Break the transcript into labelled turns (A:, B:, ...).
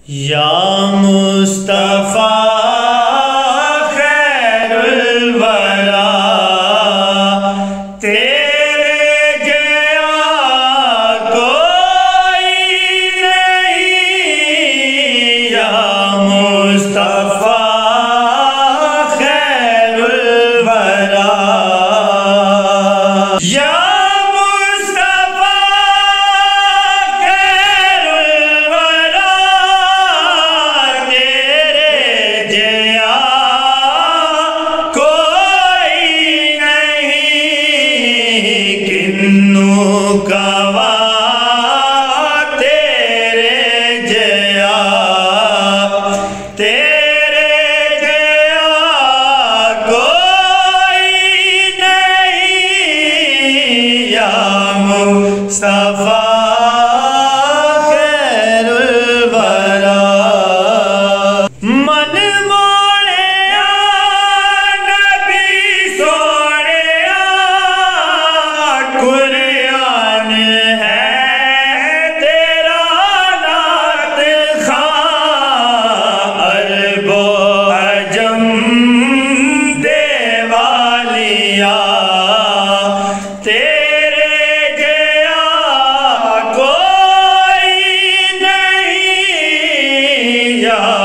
A: या मुस्तफा खैरुल वरा तेरे जया कोई नहीं। या मुस्तफा खैरुल वरा या मुस्तफा खैरुल वरा मन मोड़िया नबी सोड़िया कुरान है तेरा नात खां अरबो अजम देवालिया या